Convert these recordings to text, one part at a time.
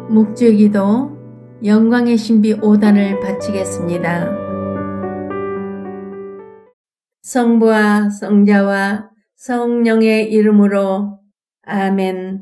묵주기도 영광의 신비 5단을 바치겠습니다. 성부와 성자와 성령의 이름으로 아멘.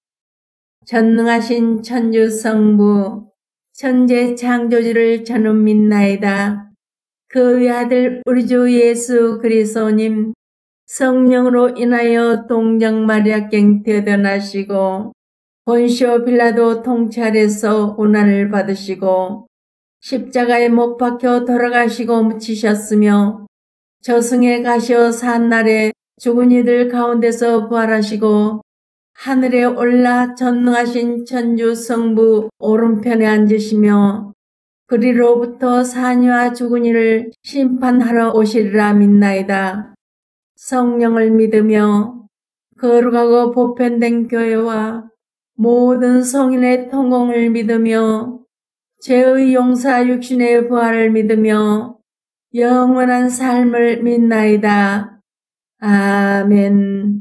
전능하신 천주 성부 천재 창조주를 저는 믿나이다. 그 외아들 우리 주 예수 그리스도님 성령으로 인하여 동정 마리아께 태어나시고 본시오 빌라도 통치 아래서 고난을 받으시고 십자가에 못 박혀 돌아가시고 묻히셨으며 저승에 가시어 산날에 죽은 이들 가운데서 부활하시고 하늘에 올라 전능하신 천주 성부 오른편에 앉으시며 그리로부터 사녀와 죽은 이를 심판하러 오시리라 믿나이다. 성령을 믿으며 거룩하고 보편된 교회와 모든 성인의 통공을 믿으며 죄의 용사 육신의 부활을 믿으며 영원한 삶을 믿나이다. 아멘.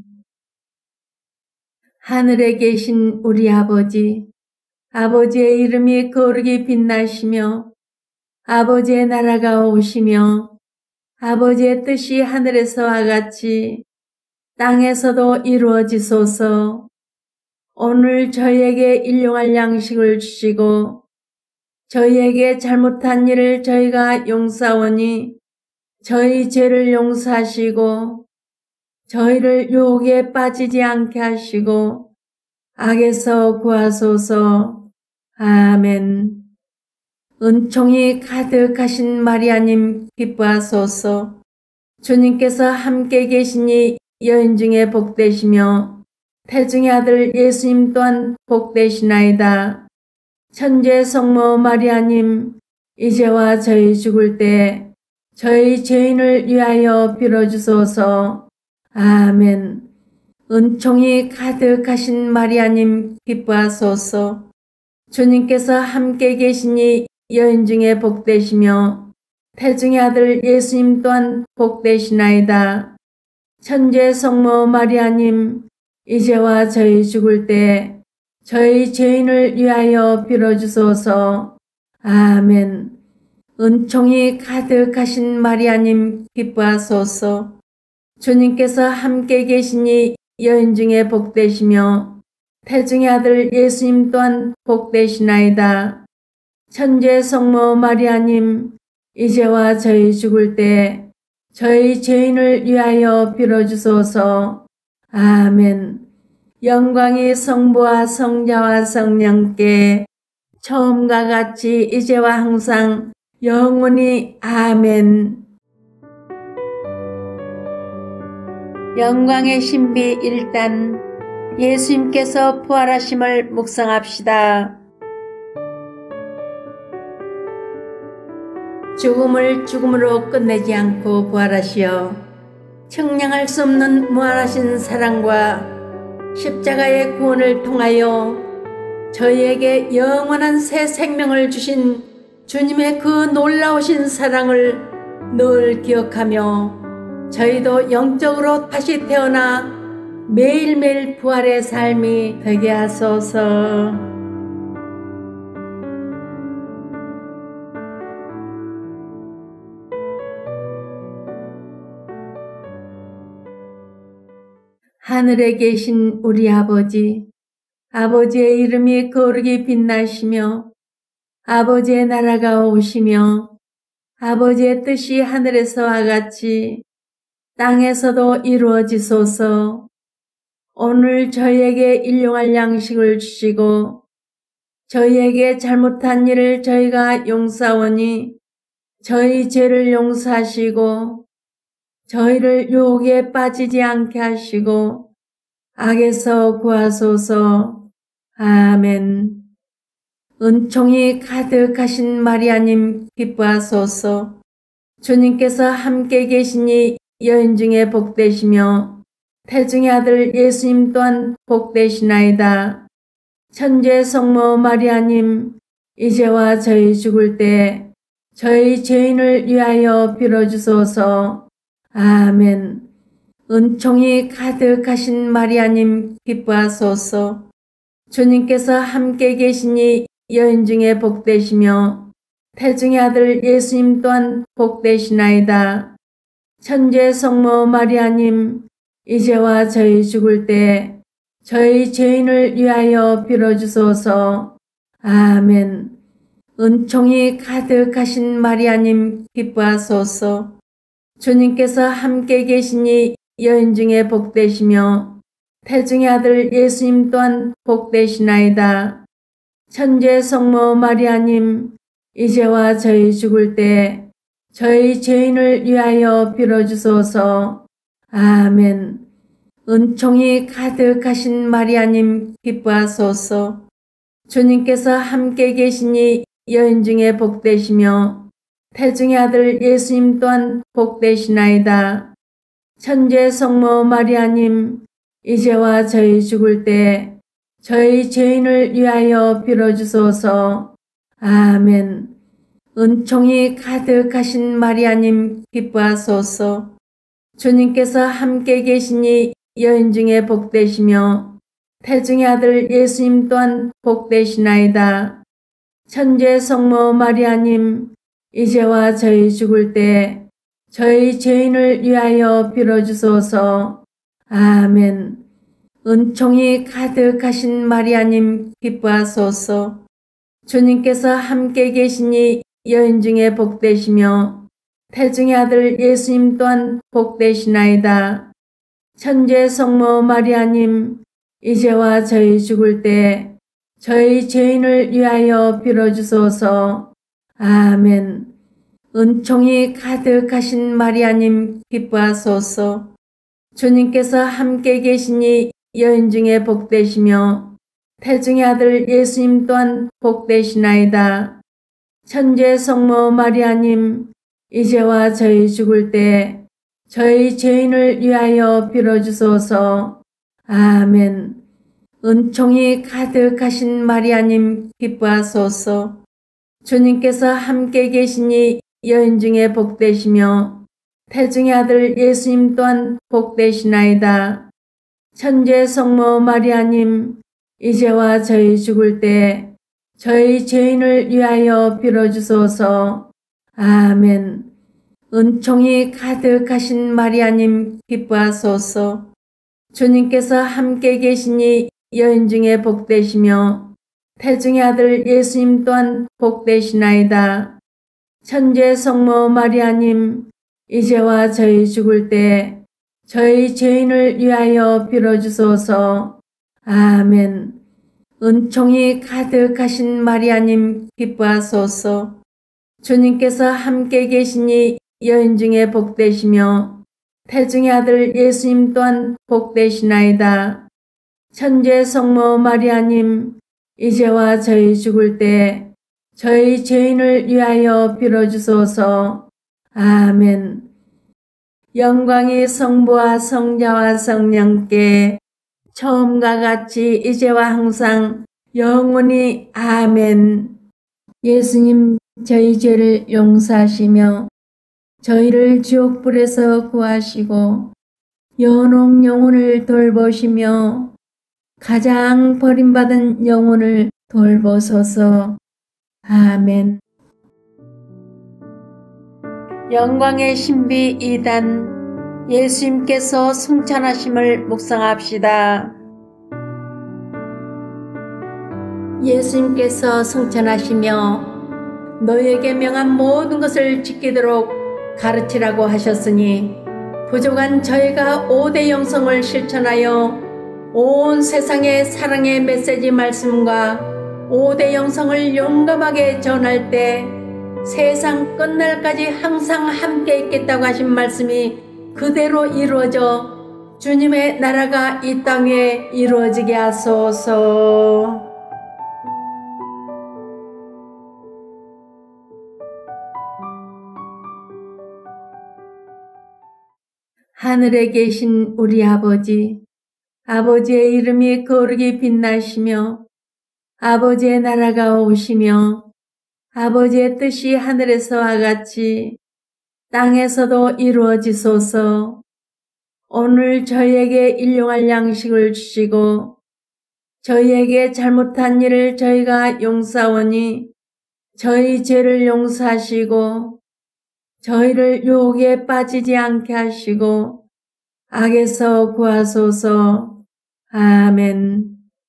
하늘에 계신 우리 아버지, 아버지의 이름이 거룩히 빛나시며 아버지의 나라가 오시며 아버지의 뜻이 하늘에서와 같이 땅에서도 이루어지소서. 오늘 저희에게 일용할 양식을 주시고 저희에게 잘못한 일을 저희가 용서하오니 저희 죄를 용서하시고 저희를 유혹에 빠지지 않게 하시고 악에서 구하소서. 아멘. 은총이 가득하신 마리아님 기뻐하소서. 주님께서 함께 계시니 여인 중에 복되시며 태중의 아들 예수님 또한 복되시나이다. 천주의 성모 마리아님, 이제와 저희 죽을 때 저희 죄인을 위하여 빌어주소서. 아멘. 은총이 가득하신 마리아님 기뻐하소서. 주님께서 함께 계시니 여인 중에 복되시며 태중의 아들 예수님 또한 복되시나이다. 천주의 성모 마리아님, 이제와 저희 죽을 때 저희 죄인을 위하여 빌어주소서. 아멘. 은총이 가득하신 마리아님 기뻐하소서. 주님께서 함께 계시니 여인 중에 복되시며 태중의 아들 예수님 또한 복되시나이다. 천주의 성모 마리아님, 이제와 저희 죽을 때 저희 죄인을 위하여 빌어주소서. 아멘. 영광이 성부와 성자와 성령께 처음과 같이 이제와 항상 영원히 아멘. 영광의 신비 1단 예수님께서 부활하심을 묵상합시다. 죽음을 죽음으로 끝내지 않고 부활하시어 측량할 수 없는 무한하신 사랑과 십자가의 구원을 통하여 저희에게 영원한 새 생명을 주신 주님의 그 놀라우신 사랑을 늘 기억하며 저희도 영적으로 다시 태어나 매일매일 부활의 삶이 되게 하소서. 하늘에 계신 우리 아버지, 아버지의 이름이 거룩히 빛나시며 아버지의 나라가 오시며 아버지의 뜻이 하늘에서와 같이 땅에서도 이루어지소서. 오늘 저희에게 일용할 양식을 주시고 저희에게 잘못한 일을 저희가 용서하오니 저희 죄를 용서하시고 저희를 유혹에 빠지지 않게 하시고 악에서 구하소서. 아멘. 은총이 가득하신 마리아님 기뻐하소서. 주님께서 함께 계시니 여인 중에 복되시며 태중의 아들 예수님 또한 복되시나이다. 천주의 성모 마리아님, 이제와 저희 죽을 때 저희 죄인을 위하여 빌어주소서. 아멘. 은총이 가득하신 마리아님 기뻐하소서. 주님께서 함께 계시니 여인 중에 복되시며 태중의 아들 예수님 또한 복되시나이다. 천주의 성모 마리아님, 이제와 저희 죽을 때 저희 죄인을 위하여 빌어주소서. 아멘. 은총이 가득하신 마리아님 기뻐하소서. 주님께서 함께 계시니 여인 중에 복되시며 태중의 아들 예수님 또한 복되시나이다. 천주의 성모 마리아님, 이제와 저희 죽을 때 저희 죄인을 위하여 빌어주소서. 아멘. 은총이 가득하신 마리아님 기뻐하소서. 주님께서 함께 계시니 여인 중에 복되시며 태중의 아들 예수님 또한 복되시나이다. 천주의 성모 마리아님, 이제와 저희 죽을 때 저희 죄인을 위하여 빌어주소서. 아멘. 은총이 가득하신 마리아님 기뻐하소서. 주님께서 함께 계시니 여인 중에 복되시며 태중의 아들 예수님 또한 복되시나이다. 천주의 성모 마리아님, 이제와 저희 죽을 때 저희 죄인을 위하여 빌어주소서. 아멘. 은총이 가득하신 마리아님 기뻐하소서. 주님께서 함께 계시니 여인 중에 복되시며 태중의 아들 예수님 또한 복되시나이다. 천주의 성모 마리아님, 이제와 저희 죽을 때 저희 죄인을 위하여 빌어주소서. 아멘. 은총이 가득하신 마리아님 기뻐하소서. 주님께서 함께 계시니 여인 중에 복되시며 태중의 아들 예수님 또한 복되시나이다. 천주의 성모 마리아님, 이제와 저희 죽을 때 저희 죄인을 위하여 빌어주소서. 아멘. 은총이 가득하신 마리아님 기뻐하소서. 주님께서 함께 계시니 여인 중에 복되시며 태중의 아들 예수님 또한 복되시나이다. 천주의 성모 마리아님, 이제와 저희 죽을 때 저희 죄인을 위하여 빌어주소서. 아멘. 은총이 가득하신 마리아님 기뻐하소서. 주님께서 함께 계시니 여인 중에 복되시며 태중의 아들 예수님 또한 복되시나이다. 천주의 성모 마리아님, 이제와 저희 죽을 때 저희 죄인을 위하여 빌어주소서. 아멘. 은총이 가득하신 마리아님 기뻐하소서. 주님께서 함께 계시니 여인 중에 복되시며 태중의 아들 예수님 또한 복되시나이다. 천주의 성모 마리아님, 이제와 저희 죽을 때 저희 죄인을 위하여 빌어주소서. 아멘. 영광이 성부와 성자와 성령께 처음과 같이 이제와 항상 영원히 아멘. 예수님, 저희 죄를 용서하시며 저희를 지옥불에서 구하시고 연옥 영혼을 돌보시며 가장 버림받은 영혼을 돌보소서. 아멘. 영광의 신비 2단, 예수님께서 승천하심을 묵상합시다. 예수님께서 승천하시며 너희에게 명한 모든 것을 지키도록 가르치라고 하셨으니 부족한 저희가 5대 영성을 실천하여 온 세상에 사랑의 메시지 말씀과 5대 영성을 용감하게 전할 때 세상 끝날까지 항상 함께 있겠다고 하신 말씀이 그대로 이루어져 주님의 나라가 이 땅에 이루어지게 하소서. 하늘에 계신 우리 아버지, 아버지의 이름이 거룩히 빛나시며 아버지의 나라가 오시며 아버지의 뜻이 하늘에서와 같이 땅에서도 이루어지소서. 오늘 저희에게 일용할 양식을 주시고 저희에게 잘못한 일을 저희가 용서하오니 저희 죄를 용서하시고 저희를 유혹에 빠지지 않게 하시고 악에서 구하소서. 아멘.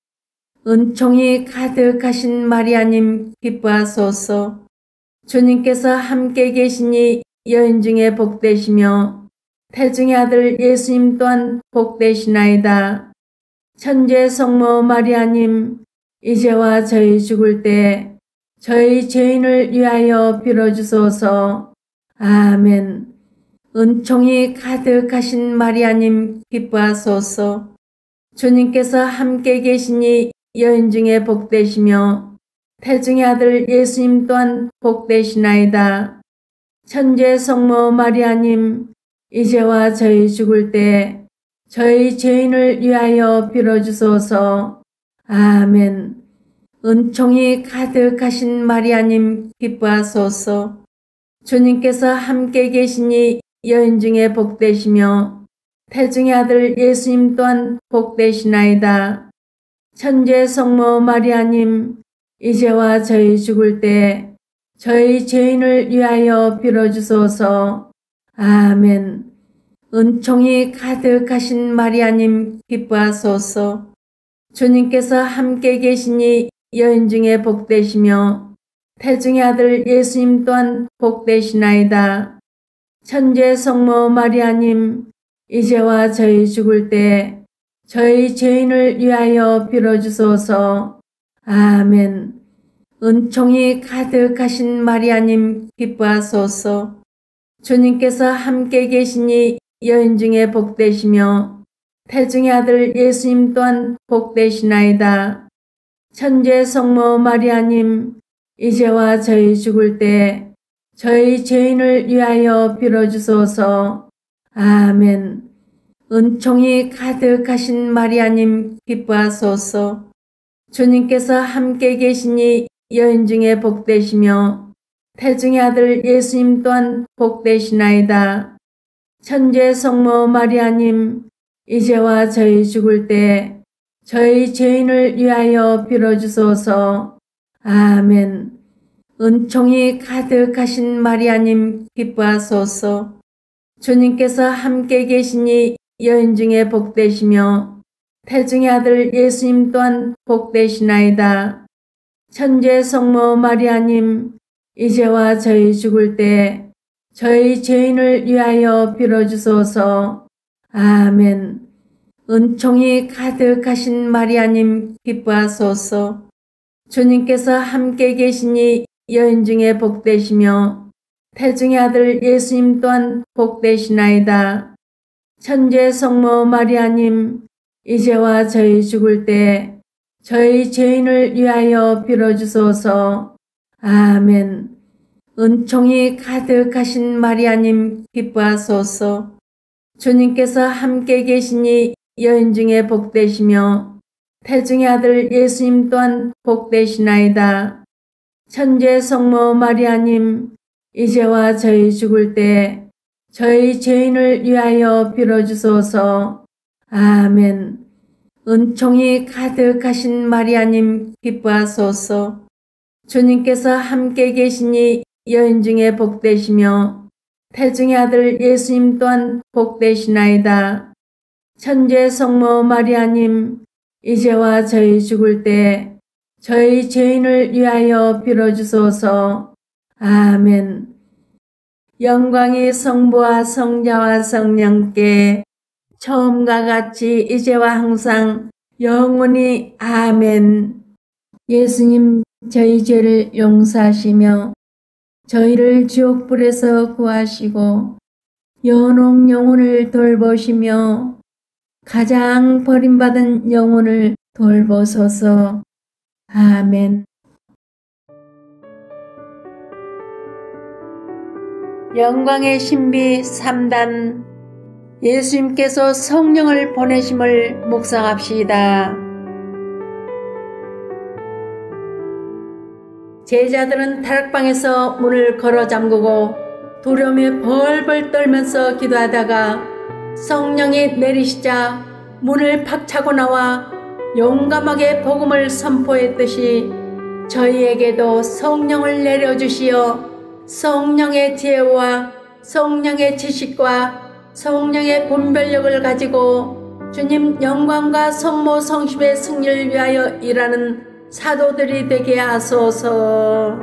은총이 가득하신 마리아님 기뻐하소서. 주님께서 함께 계시니 여인 중에 복되시며 태중의 아들 예수님 또한 복되시나이다. 천주의 성모 마리아님, 이제와 저희 죽을 때 저희 죄인을 위하여 빌어주소서. 아멘. 은총이 가득하신 마리아님 기뻐하소서. 주님께서 함께 계시니 여인 중에 복되시며 태중의 아들 예수님 또한 복되시나이다. 천주의 성모 마리아님, 이제와 저희 죽을 때 저희 죄인을 위하여 빌어주소서. 아멘. 은총이 가득하신 마리아님 기뻐하소서. 주님께서 함께 계시니 여인 중에 복되시며 태중의 아들 예수님 또한 복되시나이다. 천주의 성모 마리아님, 이제와 저희 죽을 때 저희 죄인을 위하여 빌어주소서. 아멘. 은총이 가득하신 마리아님 기뻐하소서. 주님께서 함께 계시니 여인 중에 복되시며 태중의 아들 예수님 또한 복되시나이다. 천주의 성모 마리아님, 이제와 저희 죽을 때 저희 죄인을 위하여 빌어주소서. 아멘. 은총이 가득하신 마리아님 기뻐하소서. 주님께서 함께 계시니 여인 중에 복되시며 태중의 아들 예수님 또한 복되시나이다. 천주의 성모 마리아님, 이제와 저희 죽을 때 저희 죄인을 위하여 빌어주소서. 아멘. 은총이 가득하신 마리아님 기뻐하소서. 주님께서 함께 계시니 여인 중에 복되시며 태중의 아들 예수님 또한 복되시나이다. 천주의 성모 마리아님, 이제와 저희 죽을 때 저희 죄인을 위하여 빌어주소서. 아멘. 은총이 가득하신 마리아님 기뻐하소서. 주님께서 함께 계시니 여인 중에 복되시며 태중의 아들 예수님 또한 복되시나이다. 천주의 성모 마리아님, 이제와 저희 죽을 때 저희 죄인을 위하여 빌어주소서. 아멘. 은총이 가득하신 마리아님 기뻐하소서. 주님께서 함께 계시니 여인 중에 복되시며 태중의 아들 예수님 또한 복되시나이다. 천주의 성모 마리아님, 이제와 저희 죽을 때 저희 죄인을 위하여 빌어주소서. 아멘. 은총이 가득하신 마리아님 기뻐하소서. 주님께서 함께 계시니 여인 중에 복되시며 태중의 아들 예수님 또한 복되시나이다. 천주의 성모 마리아님, 이제와 저희 죽을 때 저희 죄인을 위하여 빌어주소서. 아멘. 은총이 가득하신 마리아님 기뻐하소서. 주님께서 함께 계시니 여인 중에 복되시며 태중의 아들 예수님 또한 복되시나이다. 천주의 성모 마리아님, 이제와 저희 죽을 때 저희 죄인을 위하여 빌어주소서. 아멘. 영광이 성부와 성자와 성령께 처음과 같이 이제와 항상 영원히. 아멘. 예수님, 저희 죄를 용서하시며 저희를 지옥불에서 구하시고 연옥 영혼을 돌보시며 가장 버림받은 영혼을 돌보소서. 아멘. 영광의 신비 3단. 예수님께서 성령을 보내심을 묵상합시다. 제자들은 다락방에서 문을 걸어 잠그고 두려움에 벌벌 떨면서 기도하다가 성령이 내리시자 문을 팍 차고 나와 용감하게 복음을 선포했듯이 저희에게도 성령을 내려주시어 성령의 지혜와 성령의 지식과 성령의 분별력을 가지고 주님 영광과 성모 성심의 승리를 위하여 일하는 사도들이 되게 하소서.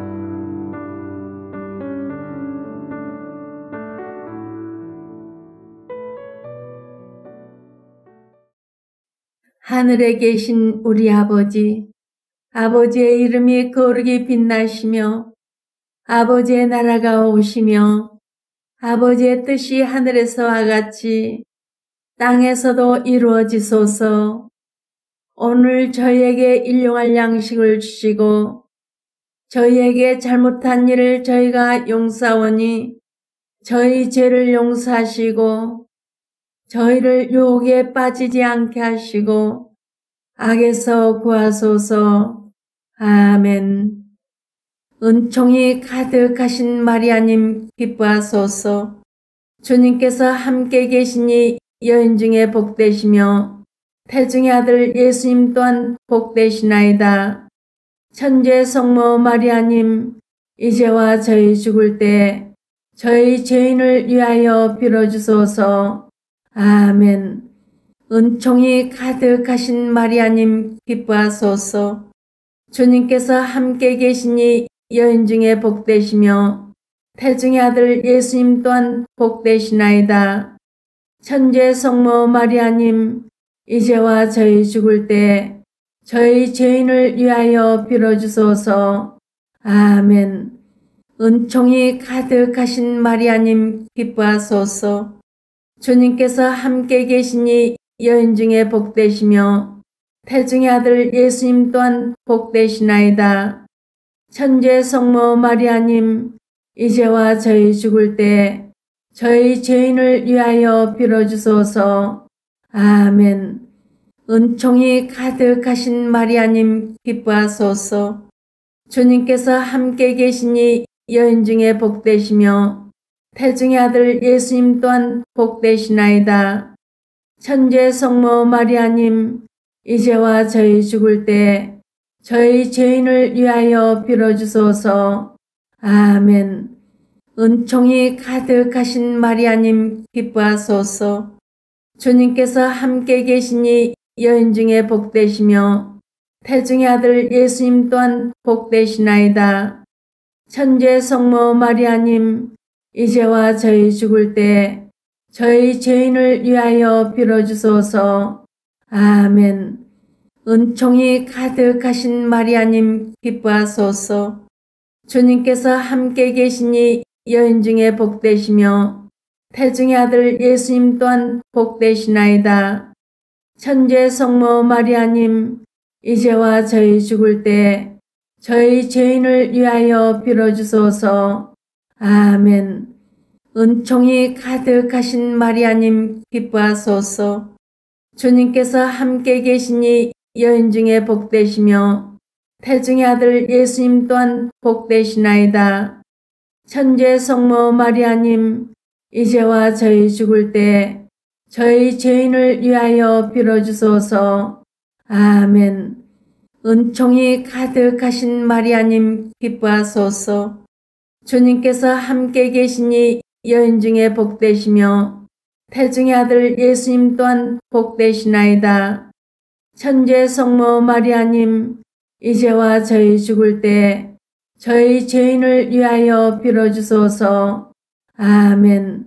하늘에 계신 우리 아버지, 아버지의 이름이 거룩히 빛나시며 아버지의 나라가 오시며 아버지의 뜻이 하늘에서와 같이 땅에서도 이루어지소서. 오늘 저희에게 일용할 양식을 주시고 저희에게 잘못한 일을 저희가 용서하오니 저희 죄를 용서하시고 저희를 유혹에 빠지지 않게 하시고 악에서 구하소서. 아멘. 은총이 가득하신 마리아님 기뻐하소서. 주님께서 함께 계시니 여인 중에 복되시며 태중의 아들 예수님 또한 복되시나이다. 천주의 성모 마리아님, 이제와 저희 죽을 때 저희 죄인을 위하여 빌어주소서. 아멘. 은총이 가득하신 마리아님 기뻐하소서. 주님께서 함께 계시니 여인 중에 복되시며 태중의 아들 예수님 또한 복되시나이다. 천주의 성모 마리아님, 이제와 저희 죽을 때 저희 죄인을 위하여 빌어주소서. 아멘. 은총이 가득하신 마리아님 기뻐하소서. 주님께서 함께 계시니 여인 중에 복되시며 태중의 아들 예수님 또한 복되시나이다. 천주의 성모 마리아님, 이제와 저희 죽을 때 저희 죄인을 위하여 빌어주소서. 아멘. 은총이 가득하신 마리아님 기뻐하소서. 주님께서 함께 계시니 여인 중에 복되시며 태중의 아들 예수님 또한 복되시나이다. 천주의 성모 마리아님, 이제와 저희 죽을 때 저희 죄인을 위하여 빌어주소서. 아멘. 은총이 가득하신 마리아님 기뻐하소서. 주님께서 함께 계시니 여인 중에 복되시며 태중의 아들 예수님 또한 복되시나이다. 천주의 성모 마리아님, 이제와 저희 죽을 때 저희 죄인을 위하여 빌어주소서. 아멘. 은총이 가득하신 마리아님 기뻐하소서. 주님께서 함께 계시니 여인 중에 복되시며 태중의 아들 예수님 또한 복되시나이다. 천주의 성모 마리아님, 이제와 저희 죽을 때 저희 죄인을 위하여 빌어주소서. 아멘. 은총이 가득하신 마리아님 기뻐하소서. 주님께서 함께 계시니 여인 중에 복되시며 태중의 아들 예수님 또한 복되시나이다. 천주의 성모 마리아님, 이제와 저희 죽을 때 저희 죄인을 위하여 빌어주소서. 아멘. 은총이 가득하신 마리아님 기뻐하소서. 주님께서 함께 계시니 여인 중에 복되시며 태중의 아들 예수님 또한 복되시나이다. 천주의 성모 마리아님, 이제와 저희 죽을 때 저희 죄인을 위하여 빌어주소서. 아멘.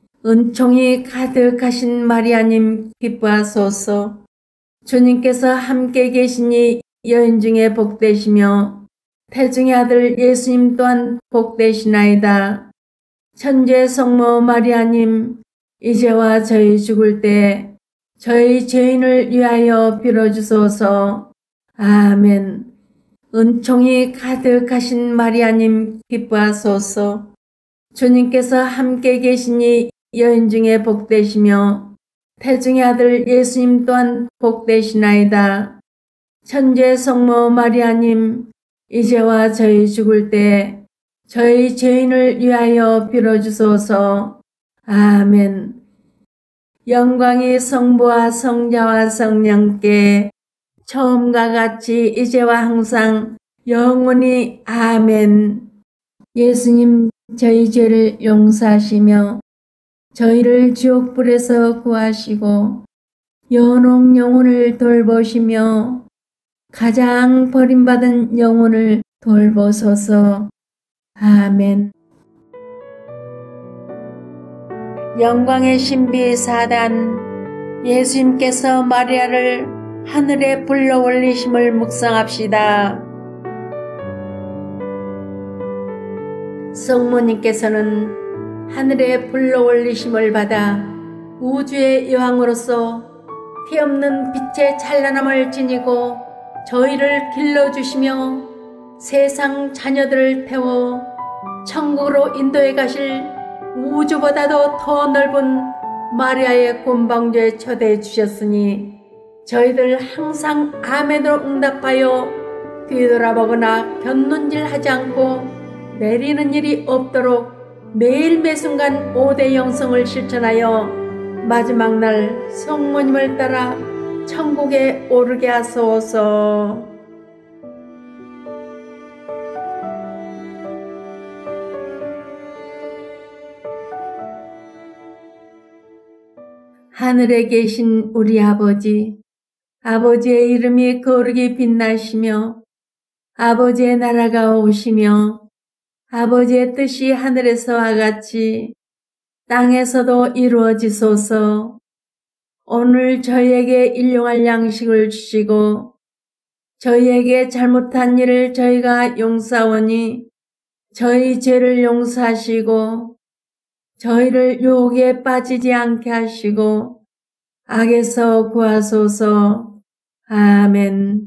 은총이 가득하신 마리아님 기뻐하소서. 주님께서 함께 계시니 여인 중에 복되시며 태중의 아들 예수님 또한 복되시나이다. 천주의 성모 마리아님, 이제와 저희 죽을 때 저희 죄인을 위하여 빌어주소서. 아멘. 은총이 가득하신 마리아님 기뻐하소서. 주님께서 함께 계시니 여인 중에 복되시며 태중의 아들 예수님 또한 복되시나이다. 천주의 성모 마리아님, 이제와 저희 죽을 때 저희 죄인을 위하여 빌어주소서. 아멘. 영광이 성부와 성자와 성령께 처음과 같이 이제와 항상 영원히 아멘. 예수님, 저희 죄를 용서하시며 저희를 지옥불에서 구하시고 연옥 영혼을 돌보시며 가장 버림받은 영혼을 돌보소서. 아멘. 영광의 신비 4단, 예수님께서 마리아를 하늘에 불러 올리심을 묵상합시다. 성모님께서는 하늘에 불러 올리심을 받아 우주의 여왕으로서 티없는 빛의 찬란함을 지니고 저희를 길러주시며 세상 자녀들을 태워 천국으로 인도해 가실 우주보다도 더 넓은 마리아의 곤방주에 초대해 주셨으니 저희들 항상 아멘으로 응답하여 뒤돌아보거나 곁눈질하지 않고 내리는 일이 없도록 매일 매순간 5대 영성을 실천하여 마지막 날 성모님을 따라 천국에 오르게 하소서. 하늘에 계신 우리 아버지, 아버지의 이름이 거룩히 빛나시며 아버지의 나라가 오시며 아버지의 뜻이 하늘에서와 같이 땅에서도 이루어지소서. 오늘 저희에게 일용할 양식을 주시고 저희에게 잘못한 일을 저희가 용서하오니 저희 죄를 용서하시고 저희를 유혹에 빠지지 않게 하시고 악에서 구하소서. 아멘.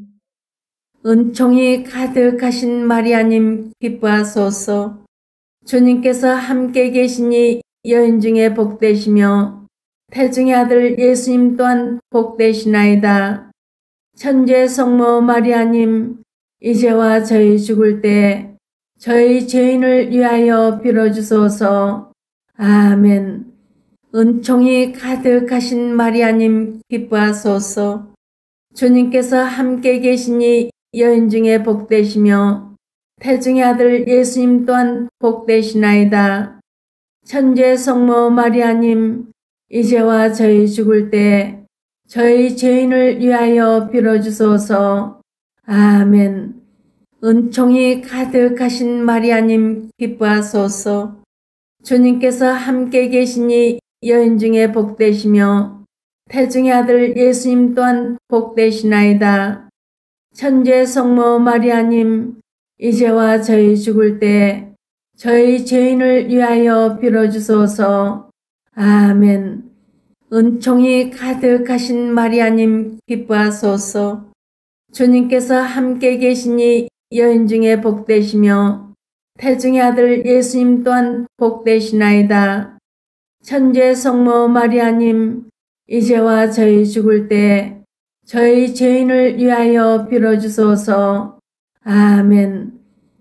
은총이 가득하신 마리아님 기뻐하소서. 주님께서 함께 계시니 여인 중에 복되시며 태중의 아들 예수님 또한 복되시나이다. 천주의 성모 마리아님, 이제와 저희 죽을 때 저희 죄인을 위하여 빌어주소서. 아멘. 은총이 가득하신 마리아님 기뻐하소서. 주님께서 함께 계시니 여인 중에 복되시며 태중의 아들 예수님 또한 복되시나이다. 천주의 성모 마리아님, 이제와 저희 죽을 때 저희 죄인을 위하여 빌어주소서. 아멘. 은총이 가득하신 마리아님 기뻐하소서. 주님께서 함께 계시니 여인 중에 복되시며 태중의 아들 예수님 또한 복되시나이다. 천주의 성모 마리아님, 이제와 저희 죽을 때 저희 죄인을 위하여 빌어주소서. 아멘. 은총이 가득하신 마리아님 기뻐하소서. 주님께서 함께 계시니 여인 중에 복되시며 태중의 아들 예수님 또한 복되시나이다. 천주의 성모 마리아님, 이제와 저희 죽을 때 저희 죄인을 위하여 빌어주소서. 아멘.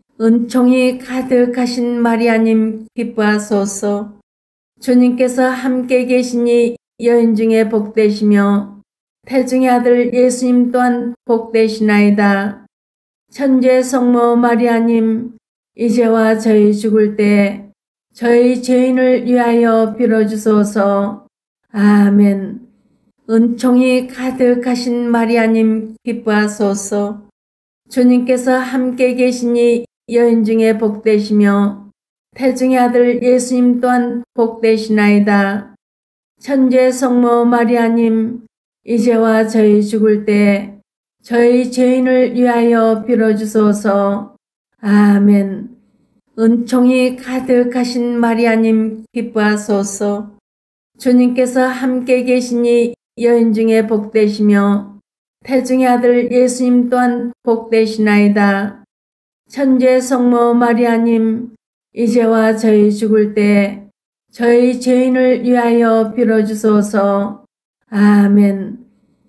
은총이 가득하신 마리아님 기뻐하소서. 주님께서 함께 계시니 여인 중에 복되시며 태중의 아들 예수님 또한 복되시나이다. 천주의 성모 마리아님, 이제와 저희 죽을 때 저희 죄인을 위하여 빌어주소서. 아멘. 은총이 가득하신 마리아님 기뻐하소서. 주님께서 함께 계시니 여인 중에 복되시며 태중의 아들 예수님 또한 복되시나이다. 천주의 성모 마리아님, 이제와 저희 죽을 때 저희 죄인을 위하여 빌어주소서. 아멘. 은총이 가득하신 마리아님 기뻐하소서. 주님께서 함께 계시니 여인 중에 복되시며 태중의 아들 예수님 또한 복되시나이다. 천주의 성모 마리아님, 이제와 저희 죽을 때 저희 죄인을 위하여 빌어주소서. 아멘.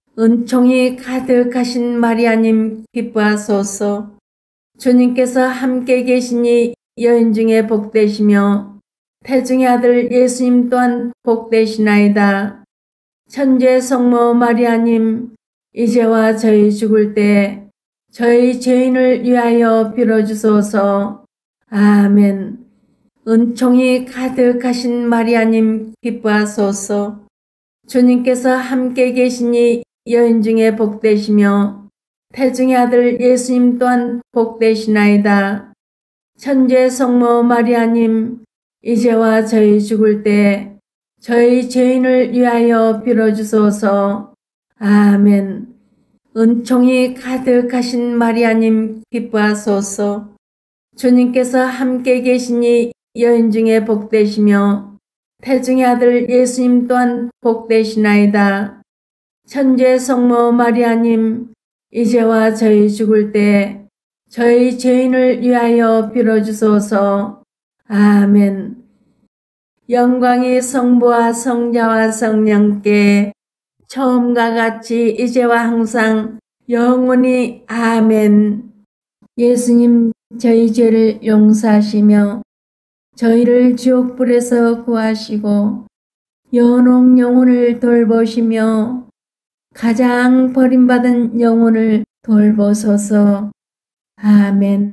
은총이 가득하신 마리아님 기뻐하소서. 주님께서 함께 계시니 여인 중에 복되시며 태중의 아들 예수님 또한 복되시나이다. 천주의 성모 마리아님, 이제와 저희 죽을 때 저희 죄인을 위하여 빌어주소서. 아멘. 은총이 가득하신 마리아님 기뻐하소서. 주님께서 함께 계시니 여인 중에 복되시며 태중의 아들 예수님 또한 복되시나이다. 천주의 성모 마리아님, 이제와 저희 죽을 때 저희 죄인을 위하여 빌어주소서. 아멘. 은총이 가득하신 마리아님 기뻐하소서. 주님께서 함께 계시니 여인 중에 복되시며 태중의 아들 예수님 또한 복되시나이다. 천주의 성모 마리아님, 이제와 저희 죽을 때 저희 죄인을 위하여 빌어주소서. 아멘. 영광이 성부와 성자와 성령께 처음과 같이 이제와 항상 영원히 아멘. 예수님, 저희 죄를 용서하시며 저희를 지옥불에서 구하시고 연옥 영혼을 돌보시며 가장 버림받은 영혼을 돌보소서. 아멘.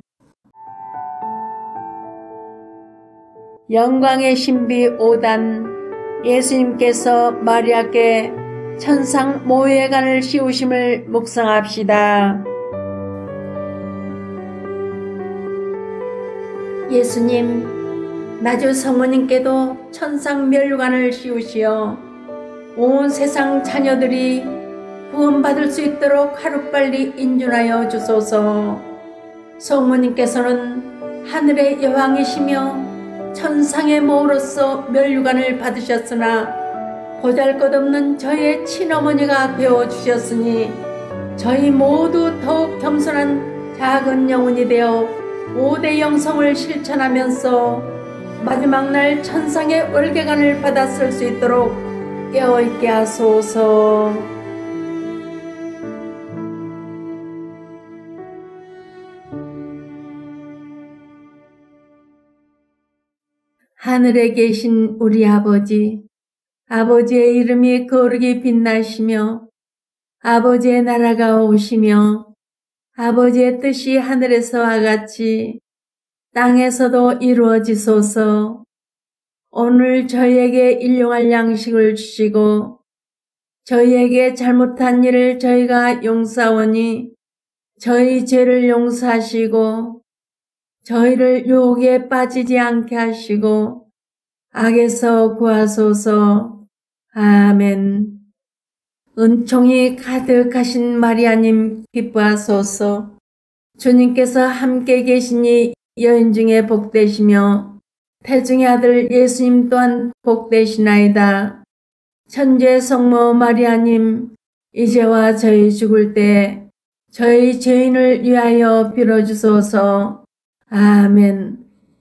영광의 신비 5단. 예수님께서 마리아께 천상 모회관을 씌우심을 묵상합시다. 예수님, 나주 성모님께도 천상 멸관을 씌우시어 온 세상 자녀들이 구원받을 수 있도록 하루빨리 인준하여 주소서. 성모님께서는 하늘의 여왕이시며 천상의 모로서 멸관을 받으셨으나 보잘것없는 저희의 친어머니가 되어주셨으니 저희 모두 더욱 겸손한 작은 영혼이 되어 5대 영성을 실천하면서 마지막 날 천상의 월계관을 받았을 수 있도록 깨어있게 하소서. 하늘에 계신 우리 아버지, 아버지의 이름이 거룩히 빛나시며 아버지의 나라가 오시며 아버지의 뜻이 하늘에서와 같이 땅에서도 이루어지소서. 오늘 저희에게 일용할 양식을 주시고 저희에게 잘못한 일을 저희가 용서하오니 저희 죄를 용서하시고 저희를 유혹에 빠지지 않게 하시고 악에서 구하소서. 아멘. 은총이 가득하신 마리아님 기뻐하소서. 주님께서 함께 계시니 여인 중에 복되시며 태중의 아들 예수님 또한 복되시나이다. 천주의 성모 마리아님, 이제와 저희 죽을 때 저희 죄인을 위하여 빌어주소서. 아멘.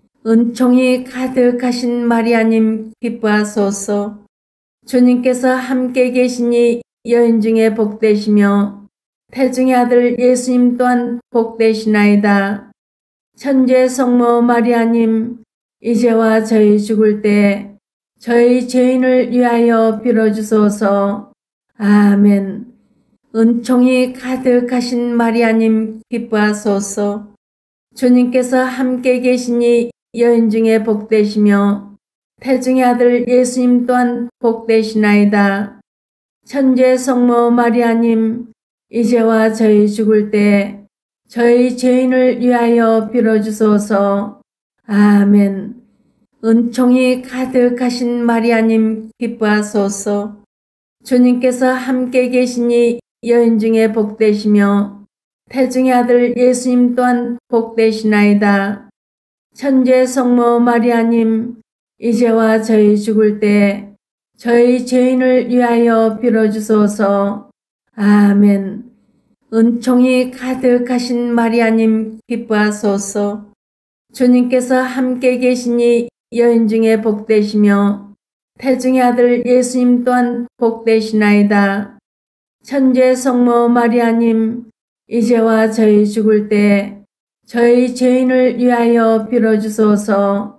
은총이 가득하신 마리아님 기뻐하소서. 주님께서 함께 계시니 여인 중에 복되시며 태중의 아들 예수님 또한 복되시나이다. 천주의 성모 마리아님, 이제와 저희 죽을 때 저희 죄인을 위하여 빌어주소서. 아멘. 은총이 가득하신 마리아님 기뻐하소서. 주님께서 함께 계시니 여인 중에 복되시며 태중의 아들 예수님 또한 복되시나이다. 천주의 성모 마리아님, 이제와 저희 죽을 때 저희 죄인을 위하여 빌어주소서. 아멘. 은총이 가득하신 마리아님 기뻐하소서. 주님께서 함께 계시니 여인 중에 복되시며 태중의 아들 예수님 또한 복되시나이다. 천주의 성모 마리아님, 이제와 저희 죽을 때 저희 죄인을 위하여 빌어주소서. 아멘. 은총이 가득하신 마리아님 기뻐하소서. 주님께서 함께 계시니 여인 중에 복되시며 태중의 아들 예수님 또한 복되시나이다. 천주의 성모 마리아님, 이제와 저희 죽을 때 저희 죄인을 위하여 빌어주소서.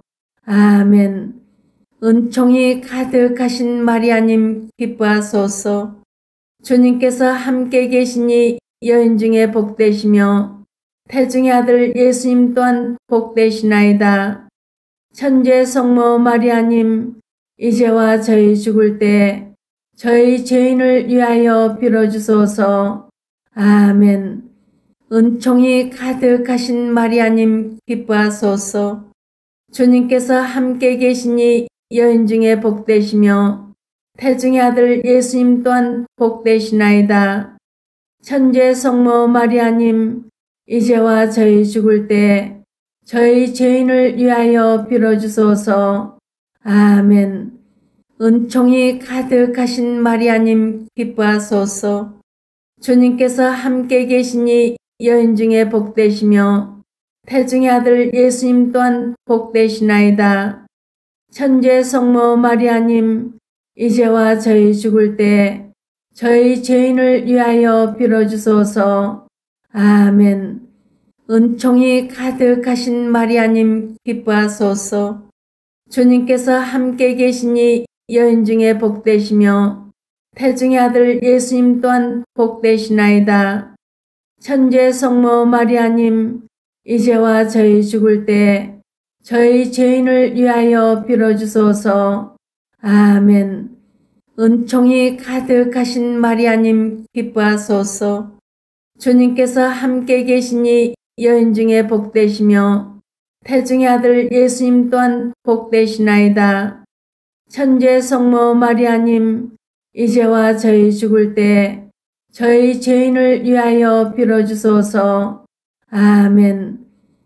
아멘. 은총이 가득하신 마리아님 기뻐하소서. 주님께서 함께 계시니 여인 중에 복되시며 태중의 아들 예수님 또한 복되시나이다. 천주의 성모 마리아님, 이제와 저희 죽을 때 저희 죄인을 위하여 빌어주소서. 아멘. 은총이 가득하신 마리아님 기뻐하소서. 주님께서 함께 계시니 여인 중에 복되시며 태중의 아들 예수님 또한 복되시나이다. 천주의 성모 마리아님, 이제와 저희 죽을 때 저희 죄인을 위하여 빌어주소서. 아멘. 은총이 가득하신 마리아님 기뻐하소서. 주님께서 함께 계시니 여인 중에 복되시며 태중의 아들 예수님 또한 복되시나이다. 천주의 성모 마리아님, 이제와 저희 죽을 때 저희 죄인을 위하여 빌어주소서. 아멘. 은총이 가득하신 마리아님 기뻐하소서. 주님께서 함께 계시니 여인 중에 복되시며 태중의 아들 예수님 또한 복되시나이다. 천주의 성모 마리아님, 이제와 저희 죽을 때 저희 죄인을 위하여 빌어주소서. 아멘. 은총이 가득하신 마리아님 기뻐하소서. 주님께서 함께 계시니 여인 중에 복되시며 태중의 아들 예수님 또한 복되시나이다. 천주의 성모 마리아님, 이제와 저희 죽을 때 저희 죄인을 위하여 빌어주소서. 아멘.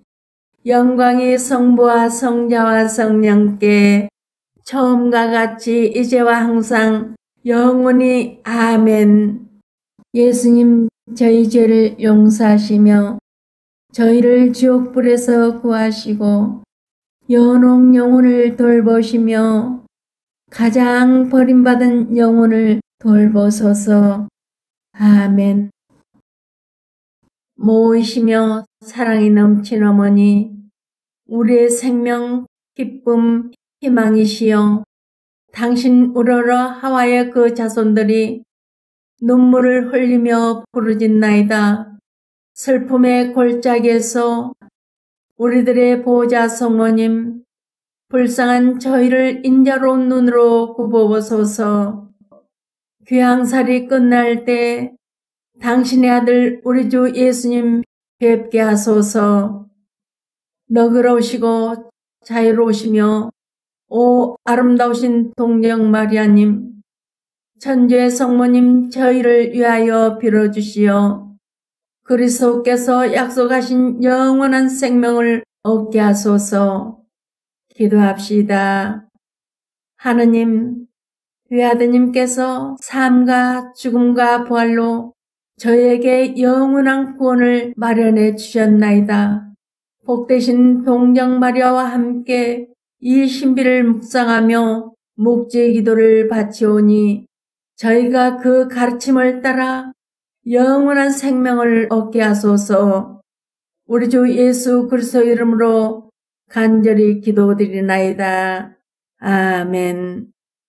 영광이 성부와 성자와 성령께 처음과 같이 이제와 항상 영원히 아멘. 예수님, 저희 죄를 용서하시며 저희를 지옥불에서 구하시고 연옥 영혼을 돌보시며 가장 버림받은 영혼을 돌보소서. 아멘. 모이시며 사랑이 넘친 어머니, 우리의 생명, 기쁨, 희망이시여, 당신 우러러 하와의 그 자손들이 눈물을 흘리며 부르짖나이다. 슬픔의 골짜기에서 우리들의 보호자 성모님, 불쌍한 저희를 인자로운 눈으로 굽어보소서. 귀향살이 끝날 때 당신의 아들 우리 주 예수님 뵙게 하소서. 너그러우시고 자유로우시며 오 아름다우신 동정 마리아님, 천주의 성모님 저희를 위하여 빌어주시어 그리스도께서 약속하신 영원한 생명을 얻게 하소서. 기도합시다. 하느님, 외아드님께서 삶과 죽음과 부활로 저희에게 영원한 구원을 마련해 주셨나이다. 복되신 동정 마리아와 함께 이 신비를 묵상하며 묵지 기도를 바치오니 저희가 그 가르침을 따라 영원한 생명을 얻게 하소서. 우리 주 예수 그리스도 이름으로 간절히 기도드리나이다. 아멘.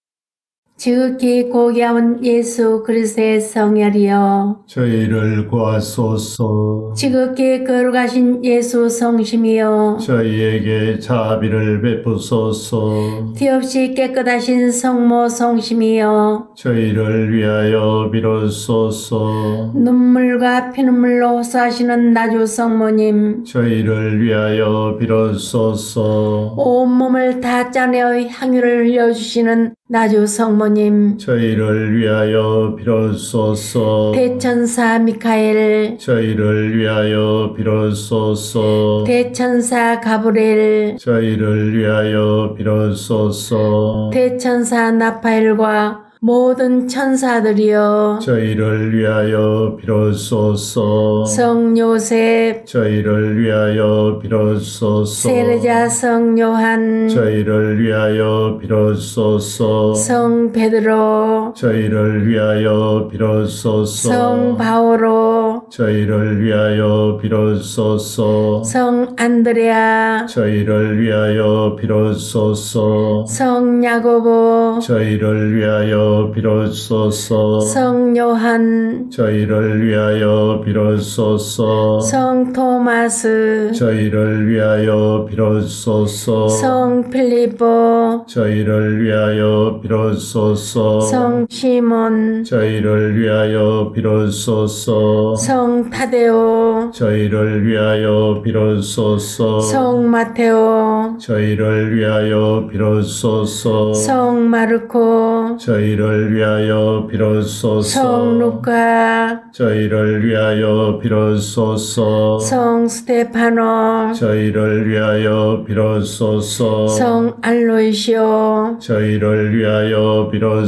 지극히 고귀한 예수 그리스도의 성혈이여, 저희를 구하소서. 지극히 거룩하신 예수 성심이여, 저희에게 자비를 베푸소서. 티없이 깨끗하신 성모 성심이여, 저희를 위하여 빌어소서. 눈물과 피눈물로 사시는 나주 성모님, 저희를 위하여 빌어소서. 온몸을 다 짜내어 향유를 흘려주시는 나주 성모님, 저희를 위하여 빌어소서. 대천사 미카엘, 저희를 위하여 빌어소서. 대천사 가브리엘, 저희를 위하여 빌어소서. 대천사 나파엘과 모든 천사들이여, 저희를 위하여 빌어소서. 성요셉, 저희를 위하여 빌어소서. 세르자 성요한, 저희를 위하여 빌어소서. 성베드로, 저희를 위하여 빌어소서. 성바오로, 저희를 위하여 빌어소서. 성안드레아, 저희를 위하여 빌어소서. 성야고보, 저희를 위하여 위하여 비로소서. 성 요한, 저희를 위하여 비로소서. 성 토마스, 저희를 위하여 비로소서. 성 필리포, 저희를 위하여 비로소서. 성 시몬, 저희를 위하여 비로소서. 성 타데오, 저희를 위하여 비로소서. 성 마테오, 저희를 위하여 비로소서. 성 마르코, 저희를 위하여 비로소서. 성 루카, 저희를 위하여 비로소서. 성 스테파노, 저희를 위하여 비로소서. 성 알로이시오, 저희를 위하여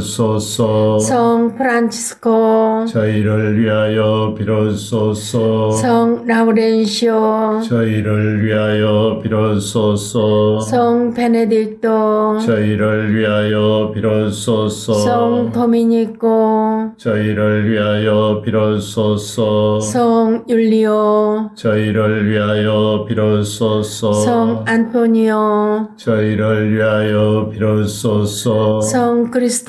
비로소서. 성 프란치스코, 저희를 위하여 비로소서. 성 라우렌시오, 저희를 위하여 비로소서. 성 베네딕토, 저희를 위하여 비로소서. 성 도미니코, 저희를 위하여 비로소서. 성 율리오, 저희를 위하여 비로소서. 성 안토니오, 저희를 위하여 비로소서. 성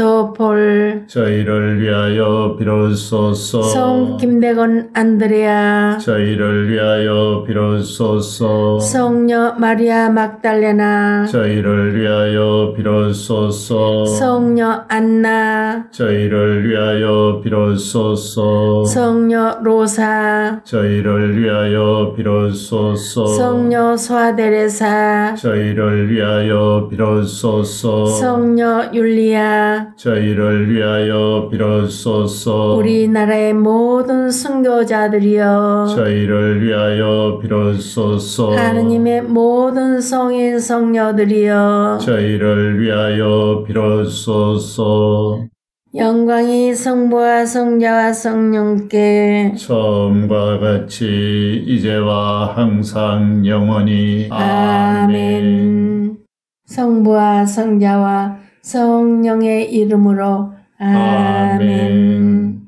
크리스토폴, 저희를 위하여 비로소서. 성 김대건 안드레아, 저희를 위하여 비로소서. 성녀 마리아 막달레나, 저희를 위하여 비로소서. 성녀 안나, 저희를 위하여 비로소서. 성녀 로사, 저희를 위하여 비로소서. 성녀 소아데레사, 저희를 위하여 비로소서. 성녀 율리아, 저희를 위하여 비로소서. 우리나라의 모든 순교자들이여, 저희를 위하여 비로소서. 하느님의 모든 성인 성녀들이여, 저희를 위하여 비로소서. 영광이 성부와 성자와 성령께 처음과 같이 이제와 항상 영원히 아멘. 성부와 성자와 성령의 이름으로 아멘.